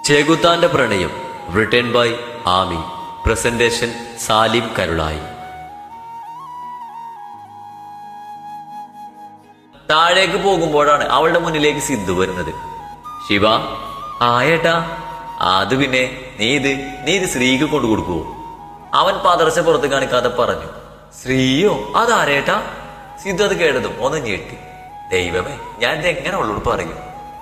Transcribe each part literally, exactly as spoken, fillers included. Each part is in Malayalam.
ചെകുത്താന്റെ പ്രണയം written by Aami. Presentation Salimkarulai. താഴേക്ക് പോകുമ്പോഴാണ് അവളുടെ മുന്നിലേക്ക് സിദ്ധു വരുന്നത്. ശിവ, ആയേട്ടാ. അത് പിന്നെ നീ ഇത് നീ ഇത് ശ്രീക്ക് കൊണ്ടു കൊടുക്കുവോ? അവൻ പതർച്ച പുറത്ത് കാണിക്കാതെ പറഞ്ഞു. ശ്രീയോ? അതാരേട്ടാ? സിദ്ധു അത് കേട്ടതും ഒന്ന് ഞെട്ടി. ദൈവമേ, ഞാൻ ഇത് എങ്ങനെ അവളോട് പറയും?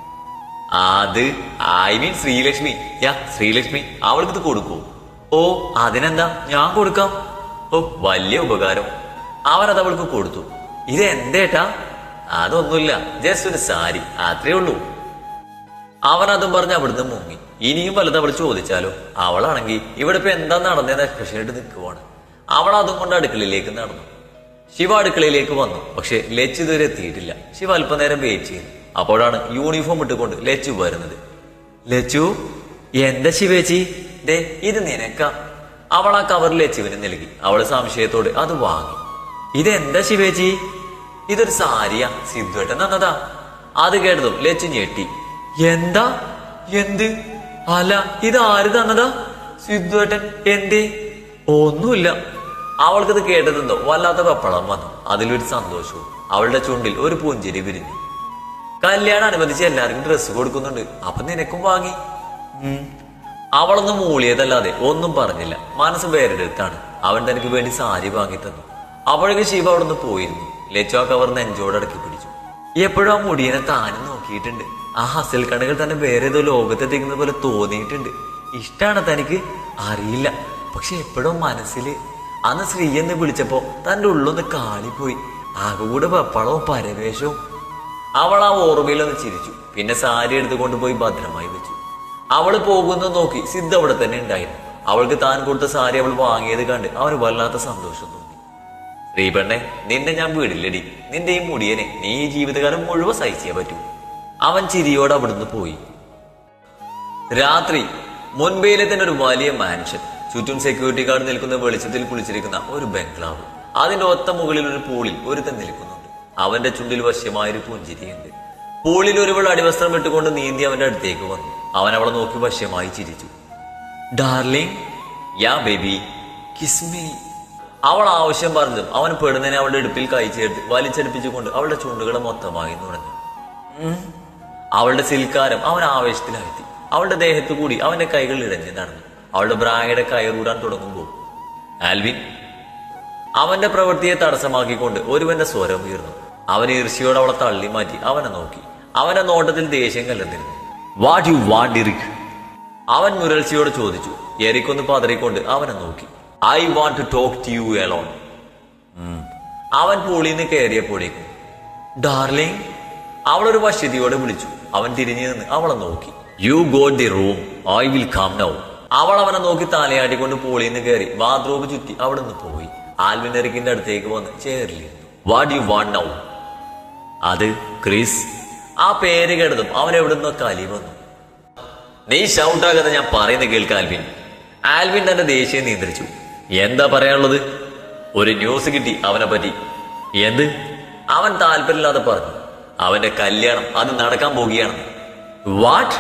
അത് I mean Sreelakshmi. Yeah Sreelakshmi, അവൾക്ക് ഇത് കൊടുക്കൂ. ഓ അതിനെന്താ, ഞാൻ കൊടുക്കാം. ഓ വലിയ ഉപകാരം. അവനത് അവൾക്ക് കൊടുത്തു. ഇത് എന്തേട്ടാ? അതൊന്നുമില്ല, ജസ്റ്റ് ഒരു സാരി, അത്രേ ഉള്ളൂ. അവനതും പറഞ്ഞ് അവിടുന്ന് മുങ്ങി. ഇനിയും വലുത് അവൾ ചോദിച്ചാലോ? അവളാണെങ്കിൽ ഇവിടെ ഇപ്പൊ എന്താ നടന്നതെന്ന് എക്സ്പ്രഷനായിട്ട് നിൽക്കുവാണ്. അവൾ അതും കൊണ്ട് അടുക്കളയിലേക്ക് നടന്നു. ശിവ അടുക്കളയിലേക്ക് വന്നു. പക്ഷെ ലച്ച് ഇതുവരെ എത്തിയിട്ടില്ല. ശിവ അല്പനേരം വെയിറ്റ് ചെയ്തു. അപ്പോഴാണ് യൂണിഫോം ഇട്ടുകൊണ്ട് ലച്ചു വരുന്നത്. ലച്ചു, എന്താ ശിവേച്ചി? ദേ ഇത് നിനക്ക. അവൾ ആ കവറിൽ ലച്ചുവിന് നൽകി. അവള് സംശയത്തോടെ അത് വാങ്ങി. ഇതെന്താ ശിവേച്ചി? ഇതൊരു സാരിയാ, സിദ്ധുവേട്ടൻ തന്നതാ. അത് കേട്ടതും ലച്ചു ഞെട്ടി. എന്താ? എന്ത്? അല്ല, ഇത് ആര് തന്നതാ? സിദ്ധുവേട്ടൻ. എന്തേ? ഒന്നുമില്ല. അവൾക്കത് കേട്ടതെന്തോ വല്ലാത്ത പപ്പളം വന്നു. അതിലൊരു സന്തോഷവും. അവളുടെ ചുണ്ടിൽ ഒരു പുഞ്ചിരി വിരിഞ്ഞു. കല്യാണം അനുബന്ധിച്ച് എല്ലാവർക്കും ഡ്രസ്സ് കൊടുക്കുന്നുണ്ട്, അപ്പൊ നിനക്കും വാങ്ങി. ഉം അവളൊന്നും മൂളിയതല്ലാതെ ഒന്നും പറഞ്ഞില്ല. മനസ്സ് വേറെ അടുത്താണ്. അവൻ തനിക്ക് വേണ്ടി സാരി വാങ്ങി തന്നു. അപ്പോഴേക്ക് ശിവ അവിടെ നിന്ന് പോയിരുന്നു. ലച്ചു ആ കവർ നെഞ്ചോട് അടക്കി പിടിച്ചു. എപ്പോഴും ആ മുടിയനെ താനും നോക്കിയിട്ടുണ്ട്. ആ ഹസൽ കണ്ണുകൾ തന്നെ വേറെ ഏതോ ലോകത്തെത്തിക്കുന്ന പോലെ തോന്നിയിട്ടുണ്ട്. ഇഷ്ടാണ് തനിക്ക്? അറിയില്ല, പക്ഷെ എപ്പോഴും മനസ്സില് അന്ന് ശ്രീ എന്ന് വിളിച്ചപ്പോ തന്റെ ഉള്ളൊന്ന് കാളിപ്പോയി. ആകെകൂടെ പപ്പളവും പരവേശവും. അവൾ ആ ഓർമ്മയിലൊന്ന് ചിരിച്ചു. പിന്നെ സാരി എടുത്തുകൊണ്ട് പോയി ഭദ്രമായി വെച്ചു. അവള് പോകുന്നത് നോക്കി സിദ്ധ അവിടെ തന്നെ ഉണ്ടായിരുന്നു. അവൾക്ക് താൻ കൊടുത്ത സാരി അവൾ വാങ്ങിയത് കണ്ട് അവന് വല്ലാത്ത സന്തോഷം തോന്നി. ശ്രീപെണ്ണെ, നിന്നെ ഞാൻ വീടില്ലടി. നിന്റെ ഈ മുടിയനെ നീ ഈ ജീവിതകാലം മുഴുവൻ സഹിച്ചേ പറ്റൂ. അവൻ ചിരിയോടെ അവിടുന്ന് പോയി. രാത്രി മുൻപൈയിലെ തന്നെ ഒരു വലിയ മാൻഷൻ. ചുറ്റും സെക്യൂരിറ്റി ഗാർഡ് നിൽക്കുന്ന വെളിച്ചത്തിൽ കുളിച്ചിരിക്കുന്ന ഒരു ബംഗ്ലാവ്. അതിന്റെ ഒത്ത മുകളിൽ ഒരു പൂളിൽ ഒരുത്തൻ നിൽക്കുന്നുണ്ട്. അവന്റെ ചുണ്ടിൽ വശ്യമായൊരു പുഞ്ചിരിയുണ്ട്. പൂളിൽ ഒരുവൾ അടിവസ്ത്രം ഇട്ടുകൊണ്ട് നീന്തി അവന്റെ അടുത്തേക്ക് വന്നു. അവൻ അവളെ നോക്കി വശ്യമായി ചിരിച്ചു. Darling, yeah baby, kiss me. അവൾ ആവശ്യം പറഞ്ഞതും അവൻ പെടുന്നതിനെ അവളുടെ ഇടുപ്പിൽ കൈ ചേർത്ത് വലിച്ചടിപ്പിച്ചുകൊണ്ട് അവളുടെ ചുണ്ടുകളെ മൊത്തമായി നുണഞ്ഞു. അവളുടെ സിൽക്കാരം അവൻ ആവേശത്തിലാഴ്ത്തി. അവളുടെ ദേഹത്തു കൂടി അവന്റെ കൈകൾ ഇഴഞ്ഞു നടന്നു. അവളുടെ ബ്രായുടെ കയറൂടാൻ തുടങ്ങുമ്പോൾ ആൽവിൻ. അവന്റെ പ്രവൃത്തിയെ തടസ്സമാക്കിക്കൊണ്ട് ഒരുവന്റെ സ്വരം ഉയർന്നു. അവൻ ഈർഷ്യയോട് അവളെ തള്ളി മാറ്റി അവനെ നോക്കി. അവന്റെ നോട്ടത്തിൽ ദേഷ്യം കലർന്നിരുന്നു. What you want Eric? അവൻ മുരൾച്ചയോട് ചോദിച്ചു. എറിക്കൊന്ന് പതറിക്കൊണ്ട് അവനെ നോക്കി. I want to talk to you alone. അവൻ പൂളിന്ന് കയറിയപ്പോഴേക്കും ഡാർലിംഗ്, അവളൊരു വശ്യതയോടെ വിളിച്ചു. അവൻ തിരിഞ്ഞു നിന്ന് അവളെ നോക്കി. You go the room, I will come now. അവൾ അവനെ നോക്കി തലയാട്ടിക്കൊണ്ട് പൂളിന്ന് കയറി ബാത്റൂം ചുറ്റി അവിടെ നിന്ന് പോയി. ആൽവിൻ എറിക്കിന്റെ അടുത്തേക്ക് വന്ന് ചേറിലിരുന്നു. What you want now? അത് ക്രിസ്. ആ പേര് കേട്ടതും അവൻ എവിടെ നിന്നോ കലി വന്നു. നീ ഷൗട്ടാകാതെ ഞാൻ പറയുന്നത് കേൾക്ക ആൽവിൻ. ആൽവിൻ തന്റെ ദേഷ്യം നിയന്ത്രിച്ചു. എന്താ പറയാനുള്ളത്? ഒരു ന്യൂസ് കിട്ടി അവനെ പറ്റി. എന്ത്? അവൻ താല്പര്യമില്ലാതെ പറഞ്ഞു. അവന്റെ കല്യാണം അത് നടക്കാൻ പോകുകയാണെന്ന്. What?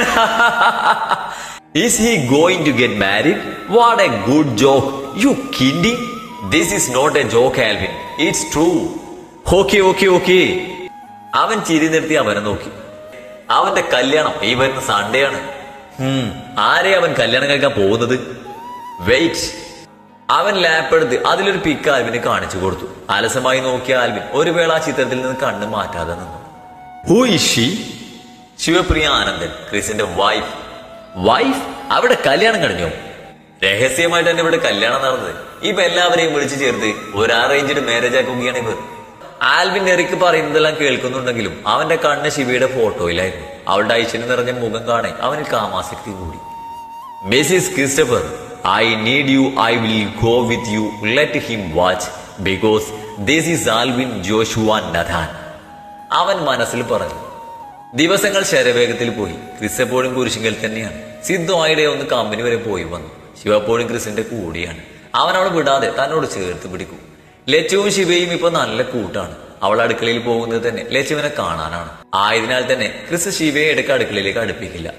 Is he going to get married? What a good joke. You kidding? This is not a joke, Alvin. It's true. Okay, okay, okay. അവൻ ചിരി നിർത്തി അവനെ നോക്കി. അവന്റെ കല്യാണം ഈ വരുന്ന സൺഡേ ആണ്. ആരെ അവൻ കല്യാണം കഴിക്കാൻ പോകുന്നത്? വെയിറ്റ്. അവൻ ലാപ്പ് എടുത്ത് അതിലൊരു പിക്ക് ആൽവിന് കാണിച്ചു കൊടുത്തു. അലസമായി നോക്കിയ ആൽവിൻ ഒരു വേള ആ ചിത്രത്തിൽ നിന്ന് കണ്ണ് മാറ്റാതെ നിന്നു. Who is she? Shivapriya Anandan, ക്രിസിന്റെ വൈഫ്. വൈഫ്? അവിടെ കല്യാണം കഴിഞ്ഞോ? രഹസ്യമായിട്ട് തന്നെ ഇവിടെ കല്യാണം നടന്നത്. ഇപ്പൊ എല്ലാവരെയും വിളിച്ചു ചേർത്ത് ഒരു അറേഞ്ച്ഡ് മാരേജ് ആക്കുകയാണ് ഇവർ. ആൽവിൻ എറിക്ക് പറയുന്നതെല്ലാം കേൾക്കുന്നുണ്ടെങ്കിലും അവന്റെ കണ്ണ് ശിവയുടെ ഫോട്ടോയിലായിരുന്നു. അവളുടെ ഐശ്വര്യം നിറഞ്ഞ മുഖം കാണാൻ അവന് കാമാസക്തി കൂടി. Mrs Christopher, I need you. I will go with you. Let him watch because this is Alvin Joshua Nathan. അവൻ മനസ്സിൽ പറഞ്ഞു. ദിവസങ്ങൾ ശരവേഗത്തിൽ പോയി. ക്രിസ് എപ്പോഴും കുരിശിങ്കൽ തന്നെയാണ്. സിദ്ധു ആയിടെ ഒന്ന് കമ്പനി വരെ പോയി വന്നു. ശിവ എപ്പോഴും ക്രിസിന്റെ കൂടിയാണ്. അവൻ അവളെ വിടാതെ തന്നോട് ചേർത്ത് പിടിക്കും. ലച്ചുവും ശിവയും ഇപ്പൊ നല്ല കൂട്ടാണ്. അവൾ അടുക്കളയിൽ പോകുന്നത് തന്നെ ലച്ചുവിനെ കാണാനാണ്. ആയതിനാൽ തന്നെ ക്രിസ് ശിവയെ ഇടയ്ക്ക് അടുക്കളയിലേക്ക് അടുപ്പിക്കില്ല.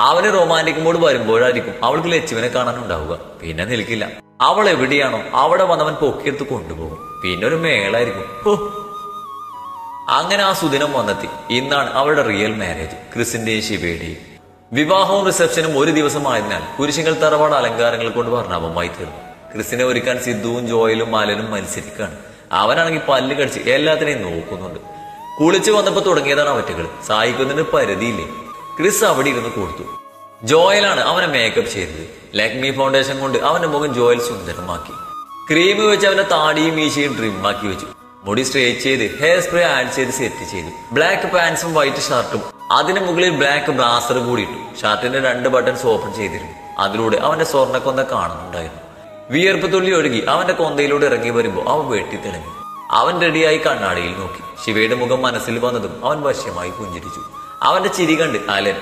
അവന് റൊമാൻറ്റിക് മൂഡ് വരുമ്പോഴായിരിക്കും അവൾക്ക് ലച്ചുവിനെ കാണാനുണ്ടാവുക. പിന്നെ നിൽക്കില്ല. അവൾ എവിടെയാണോ അവിടെ വന്നവൻ പൊക്കിയെടുത്ത് കൊണ്ടുപോകും. പിന്നെ ഒരു മേളായിരിക്കും. ഓ, അങ്ങനെ ആ സുദിനം വന്നെത്തി. ഇന്നാണ് അവളുടെ റിയൽ മാരേജ്, ക്രിസിന്റെയും ശിവയുടെയും. വിവാഹവും റിസപ്ഷനും ഒരു ദിവസമായതിനാൽ കുരിശിങ്കൽ തറവാട് അലങ്കാരങ്ങൾ കൊണ്ട് വർണ്ണാഭമായി തീർന്നു. ക്രിസിനെ ഒരുക്കാൻ സിദ്ധുവും ജോയലും മലനും മത്സരിക്കാണ്. അവനാണെങ്കിൽ പല്ല് കടിച്ച് എല്ലാത്തിനെയും നോക്കുന്നുണ്ട്. കുളിച്ചു വന്നപ്പോ തുടങ്ങിയതാണ് അവറ്റകൾ. സായിക്കുന്നതിന് പരിധിയില്ലേ. ക്രിസ് അവിടെ ഇരുന്ന് കൊടുത്തു. ജോയലാണ് അവനെ മേക്കപ്പ് ചെയ്തത്. ലക്മി ഫൗണ്ടേഷൻ കൊണ്ട് അവന്റെ മുഖം ജോയൽ സുന്ദരമാക്കി. ക്രീം വെച്ച് അവന്റെ താടിയും മീശയും ട്രിമ്മാക്കി വെച്ചു. മുടി സ്ട്രേറ്റ് ചെയ്ത് ഹെയർ സ്പ്രേ ആഡ് ചെയ്ത് സെറ്റ് ചെയ്തു. ബ്ലാക്ക് പാൻസും വൈറ്റ് ഷർട്ടും അതിന് മുകളിൽ ബ്ലാക്ക് ബ്രാസർ കൂടി ഇട്ടു. ഷർട്ടിന്റെ രണ്ട് ബട്ടൺസ് ഓപ്പൺ ചെയ്തിരുന്നു. അതിലൂടെ അവന്റെ സ്വർണ്ണക്കൊന്ത കാണുന്നുണ്ടായിരുന്നു. വിയർപ്പ് തുള്ളി ഒഴുകി അവന്റെ കൊന്തയിലൂടെ ഇറങ്ങി വരുമ്പോ അവൻ വെട്ടിത്തിളങ്ങി. അവൻ റെഡിയായി കണ്ണാടിയിൽ നോക്കി. ശിവയുടെ മുഖം മനസ്സിൽ വന്നതും അവൻ വശ്യമായി പുഞ്ചിരിച്ചു. അവന്റെ ചിരി കണ്ട് അലൻ,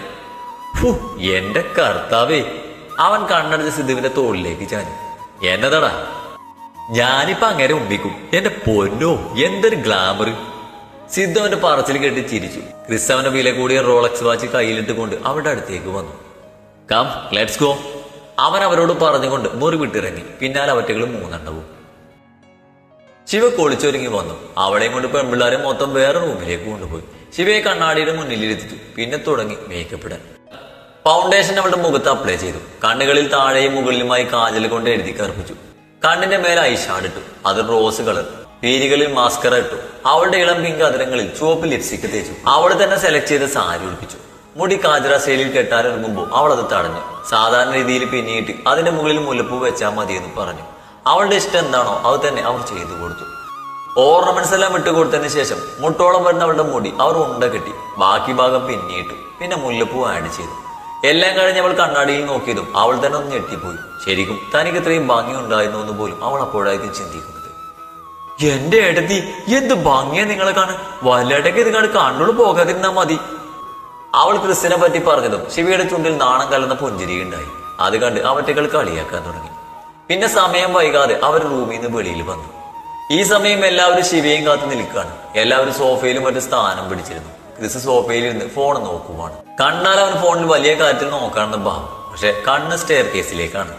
എന്റെ കർത്താവേ. അവൻ കണ്ണടച്ച് സിദ്ധുവിന്റെ തോളിലേക്ക് ചാഞ്ഞു. എന്നതാടാ? ഞാനിപ്പോ അങ്ങനെ ഉമ്പിക്കും. എന്റെ പൊന്നോ, എന്തൊരു ഗ്ലാമർ. സിദ്ധു അവന്റെ പറച്ചിൽ കെട്ടി ചിരിച്ചു. ക്രിസ് അവന്റെ വില കൂടിയ റോളക്സ് വാച്ച് കയ്യിലിട്ട് കൊണ്ട് അവരുടെ അടുത്തേക്ക് വന്നു. Come let's go. അവൻ അവരോട് പറഞ്ഞുകൊണ്ട് മുറി വിട്ടിറങ്ങി. പിന്നാലെ അവറ്റകൾ മൂന്നെണ്ണവും. ശിവ കൊളിച്ചൊരുങ്ങി വന്നു. അവളെയും കൊണ്ട് പെൺപിള്ളാരെ മൊത്തം വേറെ റൂമിലേക്ക് കൊണ്ടുപോയി. ശിവയെ കണ്ണാടിയുടെ മുന്നിലിരുത്തിച്ചു. പിന്നെ തുടങ്ങി മേക്കപ്പ് ഇടാൻ. ഫൗണ്ടേഷൻ അവളുടെ മുഖത്ത് അപ്ലൈ ചെയ്തു. കണ്ണുകളിൽ താഴെയും മുകളിലുമായി കാജൽ കൊണ്ട് എഴുതി കറുപ്പിച്ചു. കണ്ണിന്റെ മേലെ ഐഷാഡ് ഇട്ടു. അത് റോസ് കളർ. പീരികളിൽ മാസ്കറ ഇട്ടു. അവളുടെ ഇളം പിങ്ക് അതിരങ്ങളിൽ ചുവപ്പ് ലിപ്സ്റ്റിക് തേച്ചു. അവൾ തന്നെ സെലക്ട് ചെയ്ത സാരി ഉടുപ്പിച്ചു. മുടി കാജറ ശൈലിയിൽ കെട്ടാനിറങ്ങുമ്പോൾ അവൾ അത് തടഞ്ഞു. സാധാരണ രീതിയിൽ പിന്നിയിട്ട് അതിന്റെ മുകളിൽ മുല്ലപ്പൂ വെച്ചാൽ മതിയെന്ന് പറഞ്ഞു. അവളുടെ ഇഷ്ടം എന്താണോ അത് തന്നെ അവർ ചെയ്തു കൊടുത്തു. ഓർണമെന്റ്സ് എല്ലാം ഇട്ടുകൊടുത്തതിന് ശേഷം മുട്ടോളം വരുന്ന അവളുടെ മുടി അവർ ഉണ്ട കെട്ടി. ബാക്കി ഭാഗം പിന്നിയിട്ടു. പിന്നെ മുല്ലപ്പൂ ആഡ് ചെയ്തു. എല്ലാം കഴിഞ്ഞ് അവൾ കണ്ണാടിയിൽ നോക്കിയതും അവൾ തന്നെ ഒന്ന് ഞെട്ടിപ്പോയി. ശരിക്കും തനിക്ക് ഇത്രയും ഭംഗി ഉണ്ടായിരുന്നു എന്ന് പോലും അവൾ അപ്പോഴായിരിക്കും ചിന്തിക്കുന്നത്. എന്റെ ഏട്ടത്തി, എന്ത് ഭംഗിയാ നിങ്ങളെ കാണാൻ. വല്ലയിടയ്ക്ക് ഇത് കാണാൻ കണ്ണോട് പോകാതിരുന്നാ മതി. അവൾ ക്രിസ്റ്റിനെ പറ്റി പറഞ്ഞതും ശിവയുടെ ചുണ്ടിൽ നാണം കലർന്ന പുഞ്ചിരി ഉണ്ടായി. അത് കണ്ട് അവറ്റകൾ കളിയാക്കാൻ തുടങ്ങി. പിന്നെ സമയം വൈകാതെ അവർ റൂമിൽ നിന്ന് വെളിയിൽ വന്നു. ഈ സമയം എല്ലാവരും ശിവയും കാത്തു നിൽക്കുകയാണ്. എല്ലാവരും സോഫയിലും മറ്റു സ്ഥാനം പിടിച്ചിരുന്നു. ക്രിസ് സോഫയിൽ ഇരുന്ന് ഫോൺ നോക്കുവാണ്. കണ്ണാൽ അവൻ ഫോണിൽ വലിയ കാര്യത്തിൽ നോക്കാണെന്ന് ഭാവം. പക്ഷെ കണ്ണ് സ്റ്റെയർ കേസിലേക്കാണ്.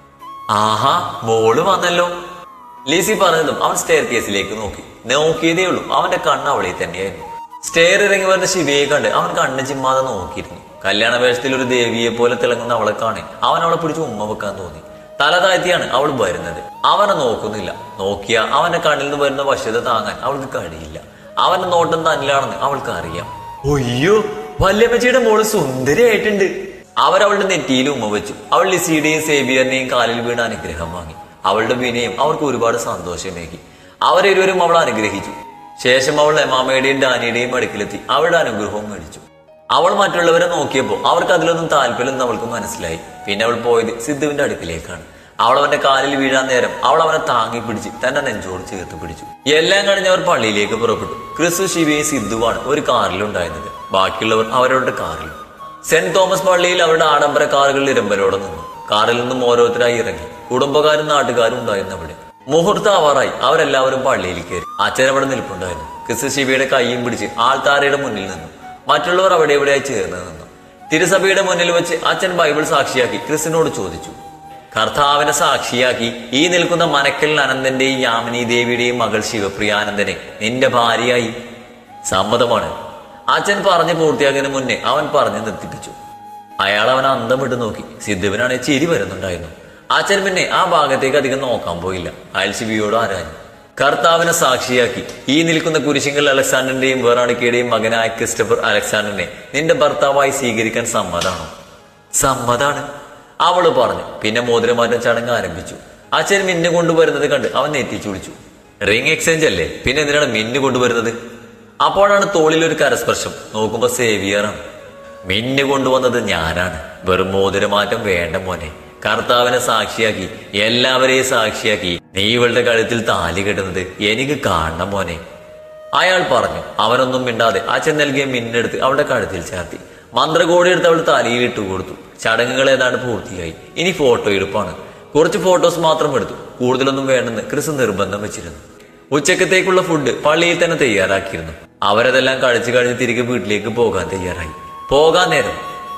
ആഹാ, മോള് വന്നല്ലോ. ലീസി പറഞ്ഞതും അവൻ സ്റ്റെയർ കേസിലേക്ക് നോക്കി. നോക്കിയതേ ഉള്ളൂ, അവന്റെ കണ്ണ് അവിടെ തന്നെയായിരുന്നു. സ്റ്റെയർ ഇറങ്ങി വരുന്ന ശിവയെ കണ്ട് അവൻ കണ്ണ് ചിമ്മാതെ നോക്കിയിരുന്നു. കല്യാണ വേഷത്തിൽ ഒരു ദേവിയെ പോലെ തിളങ്ങുന്ന അവളെ കാണി അവൻ അവളെ പിടിച്ച് ഉമ്മ വെക്കാൻ തോന്നി. തല താഴ്ത്തിയാണ് അവൾ വരുന്നത്. അവനെ നോക്കുന്നില്ല. നോക്കിയ അവന്റെ കണ്ണിൽ നിന്ന് വരുന്ന വശ്യത താങ്ങാൻ അവൾക്ക് കഴിയില്ല. അവന്റെ നോട്ടം തന്നിലാണെന്ന് അവൾക്ക് അറിയാം. ഒയ്യോ, വല്യമ്മച്ചിയുടെ മോള് സുന്ദരിയായിട്ടുണ്ട്. അവരവളുടെ നെറ്റിയിൽ ഉമ്മ വെച്ചു. അവൾ ലിസിയുടെയും സേവിയറിനെയും കാലിൽ വീണ് അനുഗ്രഹം വാങ്ങി. അവളുടെ വിനയം അവർക്ക് ഒരുപാട് സന്തോഷമേകി. അവരിരുവരും അവൾ അനുഗ്രഹിച്ചു. ശേഷം അവൾ എമാമയുടെയും ഡാനിയുടെയും അടുക്കിലെത്തി അവളുടെ അനുഗ്രഹവും മേടിച്ചു. അവൾ മറ്റുള്ളവരെ നോക്കിയപ്പോൾ അവർക്ക് അതിലൊന്നും താല്പര്യമൊന്നും അവൾക്ക് മനസ്സിലായി. പിന്നെ അവൾ പോയത് സിദ്ധുവിന്റെ അടുക്കിലേക്കാണ്. അവൾ അവന്റെ കാലിൽ വീഴാൻ നേരം അവൾ അവനെ താങ്ങി പിടിച്ച് തന്റെ നെഞ്ചോട് ചേർത്ത് പിടിച്ചു. എല്ലാം കഴിഞ്ഞ് അവർ പള്ളിയിലേക്ക് പുറപ്പെട്ടു. ക്രിസ്തു, ശിവയും സിദ്ധുവാണ് ഒരു കാറിലുണ്ടായിരുന്നത്. ബാക്കിയുള്ളവർ അവരവരുടെ കാറിലും. സെന്റ് തോമസ് പള്ളിയിൽ അവരുടെ ആഡംബര കാറുകൾ ഇരമ്പലോടെ നിന്നു. കാറിൽ നിന്നും ഓരോരുത്തരായി ഇറങ്ങി. കുടുംബക്കാരും നാട്ടുകാരും ഉണ്ടായിരുന്നു അവിടെ. മുഹൂർത്തം ആവാറായി. അവരെല്ലാവരും പള്ളിയിൽ കയറി. അച്ഛൻ അവിടെ നിൽപ്പുണ്ടായിരുന്നു. ക്രിസ്തു ശിവയുടെ കൈയും പിടിച്ച് ആൾത്താരയുടെ മുന്നിൽ നിന്നു. മറ്റുള്ളവർ അവിടെ എവിടെയായി ചേർന്ന് നിന്നു. തിരുസഭയുടെ മുന്നിൽ വെച്ച് അച്ഛൻ ബൈബിൾ സാക്ഷിയാക്കി ക്രിസ്തുവിനോട് ചോദിച്ചു. കർത്താവിനെ സാക്ഷിയാക്കി ഈ നിൽക്കുന്ന മനക്കൽ അനന്തന്റെയും യാമിനി ദേവിയുടെയും മകൾ ശിവപ്രിയാനന്ദനെ നിന്റെ ഭാര്യയായി സമ്മതമാണ്. അച്ഛൻ പറഞ്ഞു പൂർത്തിയാക്കുന്നതിന് മുന്നേ അവൻ പറഞ്ഞു നിർത്തിപ്പിച്ചു. അയാൾ അവൻ അന്തം വിട്ട് നോക്കി. സിദ്ധുവിനാണ് ചിരി വരുന്നുണ്ടായിരുന്നു. അച്ഛൻ പിന്നെ ആ ഭാഗത്തേക്ക് അധികം നോക്കാൻ പോയില്ല. അയാൾ ശിവയോട് ആരാഞ്ഞു. കർത്താവിനെ സാക്ഷിയാക്കി ഈ നിൽക്കുന്ന കുരിശിങ്കൽ അലക്സാണ്ടറിന്റെയും വെറാണിക്കയുടെയും മകനായ ക്രിസ്റ്റഫർ അലക്സാണ്ടറിനെ നിന്റെ ഭർത്താവായി സ്വീകരിക്കാൻ സമ്മതാണോ? സമ്മതാണ്, അവള് പറഞ്ഞു. പിന്നെ മോതിരമാറ്റം ചടങ്ങ് ആരംഭിച്ചു. അച്ഛൻ മിന്നു കൊണ്ടുവരുന്നത് കണ്ട് അവൻ നെറ്റിച്ചു വിളിച്ചു. റിംഗ് എക്സ്ചേഞ്ച് അല്ലേ, പിന്നെ എന്തിനാണ് മിന്നു കൊണ്ടുവരുന്നത്? അപ്പോഴാണ് തോളിൽ ഒരു കരസ്പർശം. നോക്കുമ്പോ സേവിയറാണ്. മിന്നു കൊണ്ടുവന്നത് ഞാനാണ്. വെറും മോതിരമാറ്റം വേണ്ട മോനെ. കർത്താവിനെ സാക്ഷിയാക്കി എല്ലാവരെയും സാക്ഷിയാക്കി നീ ഇവളുടെ കഴുത്തിൽ താലി കെട്ടുന്നത് എനിക്ക് കാണണം മോനെ, അയാൾ പറഞ്ഞു. അവനൊന്നും മിണ്ടാതെ അച്ഛൻ നൽകിയ മിന്നെടുത്ത് അവളുടെ കഴുത്തിൽ ചേർത്തി. മന്ത്രകോടി എടുത്ത് അവൾ തലയിൽ ഇട്ടു കൊടുത്തു. ചടങ്ങുകൾ ഏതാണ്ട് പൂർത്തിയായി. ഇനി ഫോട്ടോ എടുപ്പാണ്. കുറച്ച് ഫോട്ടോസ് മാത്രം എടുത്തു. കൂടുതലൊന്നും വേണ്ടെന്ന് ക്രിസ് നിർബന്ധം വെച്ചിരുന്നു. ഉച്ചക്കത്തേക്കുള്ള ഫുഡ് പള്ളിയിൽ തന്നെ തയ്യാറാക്കിയിരുന്നു. അവരതെല്ലാം കഴിച്ചു കഴിഞ്ഞ് തിരികെ വീട്ടിലേക്ക് പോകാൻ തയ്യാറായി. പോകാൻ നേരം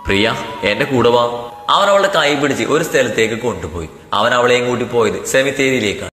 പ്രിയ, എന്റെ കൂടെ വാ. അവൻ അവളുടെ കൈ പിടിച്ച് ഒരു സ്ഥലത്തേക്ക് കൊണ്ടുപോയി. അവൻ അവളെയും കൂട്ടി പോയത് സെമിത്തേരിയിലേക്കാണ്.